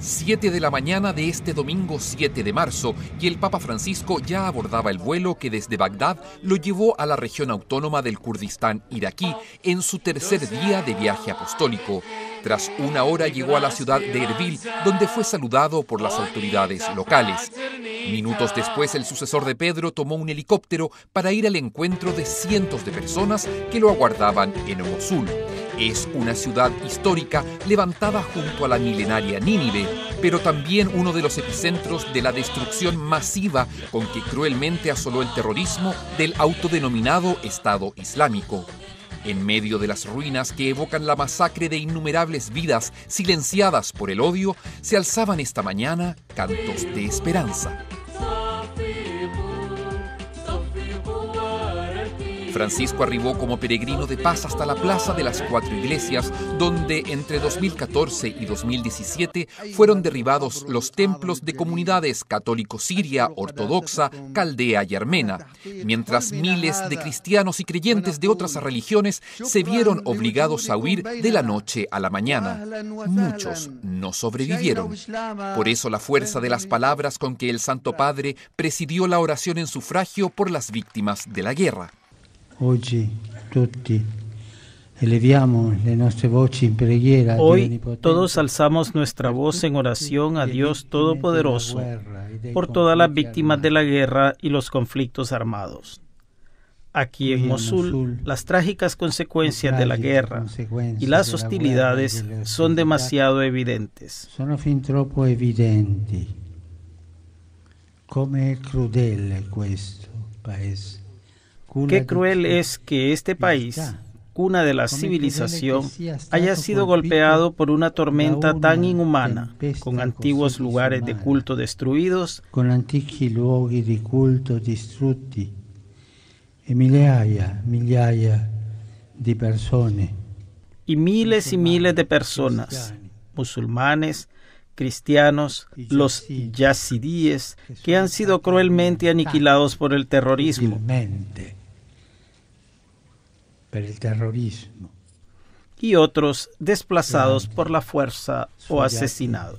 7 de la mañana de este domingo 7 de marzo, y el Papa Francisco ya abordaba el vuelo que desde Bagdad lo llevó a la región autónoma del Kurdistán iraquí en su tercer día de viaje apostólico. Tras una hora llegó a la ciudad de Erbil, donde fue saludado por las autoridades locales. Minutos después, el sucesor de Pedro tomó un helicóptero para ir al encuentro de cientos de personas que lo aguardaban en Mosul. Es una ciudad histórica levantada junto a la milenaria Nínive, pero también uno de los epicentros de la destrucción masiva con que cruelmente asoló el terrorismo del autodenominado Estado Islámico. En medio de las ruinas que evocan la masacre de innumerables vidas silenciadas por el odio, se alzaban esta mañana cantos de esperanza. Francisco arribó como peregrino de paz hasta la Plaza de las Cuatro Iglesias, donde entre 2014 y 2017 fueron derribados los templos de comunidades católico-siria, ortodoxa, caldea y armena, mientras miles de cristianos y creyentes de otras religiones se vieron obligados a huir de la noche a la mañana. Muchos no sobrevivieron. Por eso la fuerza de las palabras con que el Santo Padre presidió la oración en sufragio por las víctimas de la guerra. Hoy todos alzamos nuestra voz en oración a Dios Todopoderoso por todas las víctimas de la guerra y los conflictos armados. Aquí en Mosul, las trágicas consecuencias de la guerra y las hostilidades son demasiado evidentes. Sono fin troppo evidenti. Come crudele questo paese. Qué cruel es que este país, cuna de la civilización, haya sido golpeado por una tormenta tan inhumana, con antiguos lugares de culto destruidos, con antichi luoghi di culto distrutti e migliaia di persone. Y miles de personas, musulmanes, cristianos, los yazidíes, que han sido cruelmente aniquilados por el terrorismo. Y otros desplazados por la fuerza o asesinados.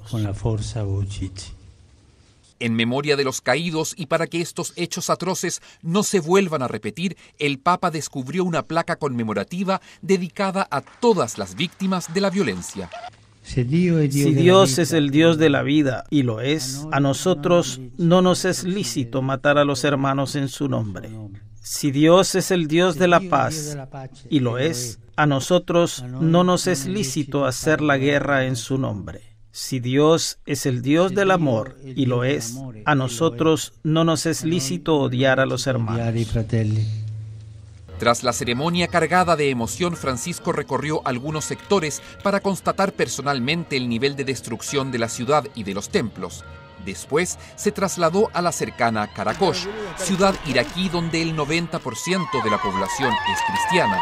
En memoria de los caídos y para que estos hechos atroces no se vuelvan a repetir, el Papa descubrió una placa conmemorativa dedicada a todas las víctimas de la violencia. Si Dios es el Dios de la vida, y lo es, a nosotros no nos es lícito matar a los hermanos en su nombre. Si Dios es el Dios de la paz, y lo es, a nosotros no nos es lícito hacer la guerra en su nombre. Si Dios es el Dios del amor, y lo es, a nosotros no nos es lícito odiar a los hermanos. Tras la ceremonia cargada de emoción, Francisco recorrió algunos sectores para constatar personalmente el nivel de destrucción de la ciudad y de los templos. Después se trasladó a la cercana Karakosh, ciudad iraquí donde el 90% de la población es cristiana.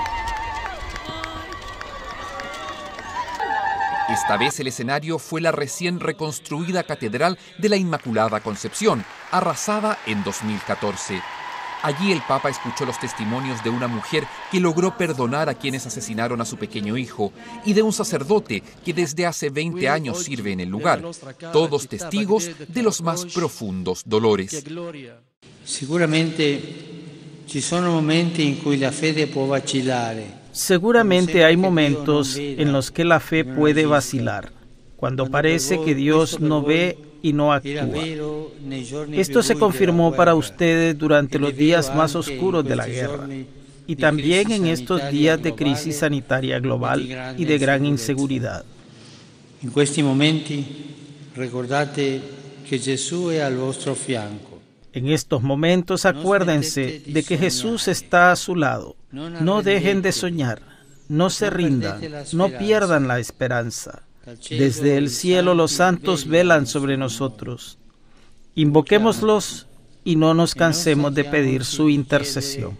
Esta vez el escenario fue la recién reconstruida Catedral de la Inmaculada Concepción, arrasada en 2014. Allí el Papa escuchó los testimonios de una mujer que logró perdonar a quienes asesinaron a su pequeño hijo y de un sacerdote que desde hace 20 años sirve en el lugar, todos testigos de los más profundos dolores. Seguramente ci sono momenti in cui la fede può vacillare. Seguramente hay momentos en los que la fe puede vacilar, cuando parece que Dios no ve y no actúa. Esto se confirmó para ustedes durante los días más oscuros de la guerra y también en estos días de crisis sanitaria global y de gran inseguridad. En questi momenti ricordate che Gesù è al vostro fianco. En estos momentos acuérdense de que Jesús está a su lado. No dejen de soñar, no se rindan, no pierdan la esperanza. Desde el cielo los santos velan sobre nosotros. Invoquémoslos y no nos cansemos de pedir su intercesión.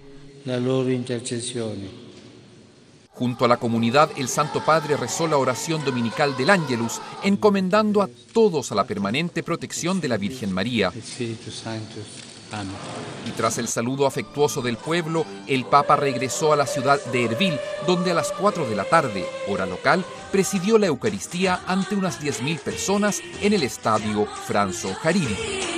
Junto a la comunidad, el Santo Padre rezó la oración dominical del Ángelus, encomendando a todos a la permanente protección de la Virgen María. Amén. Y tras el saludo afectuoso del pueblo, el Papa regresó a la ciudad de Erbil, donde a las 4 de la tarde, hora local, presidió la Eucaristía ante unas 10.000 personas en el estadio Franzo Hariri.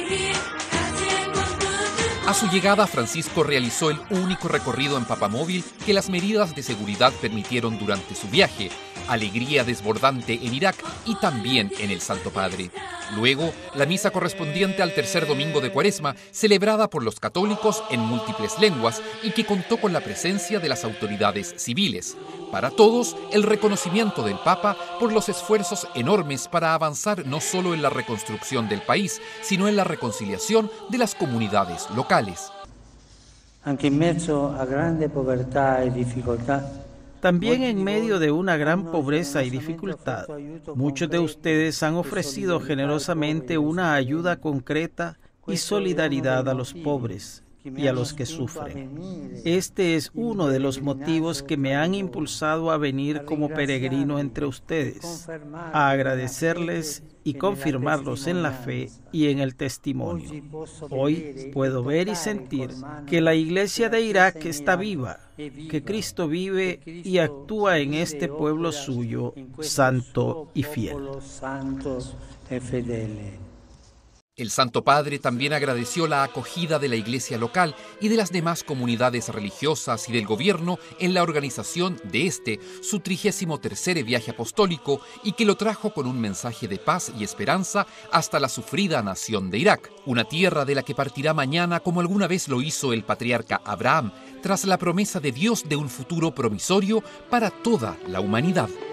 A su llegada, Francisco realizó el único recorrido en papamóvil que las medidas de seguridad permitieron durante su viaje. Alegría desbordante en Irak y también en el Santo Padre. Luego, la misa correspondiente al tercer domingo de Cuaresma, celebrada por los católicos en múltiples lenguas y que contó con la presencia de las autoridades civiles. Para todos, el reconocimiento del Papa por los esfuerzos enormes para avanzar no solo en la reconstrucción del país, sino en la reconciliación de las comunidades locales. Anche in mezzo a grande povertà e difficoltà. También en medio de una gran pobreza y dificultad, muchos de ustedes han ofrecido generosamente una ayuda concreta y solidaridad a los pobres y a los que sufren. Este es uno de los motivos que me han impulsado a venir como peregrino entre ustedes, a agradecerles y confirmarlos en la fe y en el testimonio. Hoy puedo ver y sentir que la Iglesia de Irak está viva, que Cristo vive y actúa en este pueblo suyo, santo y fiel. El Santo Padre también agradeció la acogida de la iglesia local y de las demás comunidades religiosas y del gobierno en la organización de su 33º viaje apostólico, y que lo trajo con un mensaje de paz y esperanza hasta la sufrida nación de Irak, una tierra de la que partirá mañana como alguna vez lo hizo el patriarca Abraham, tras la promesa de Dios de un futuro promisorio para toda la humanidad.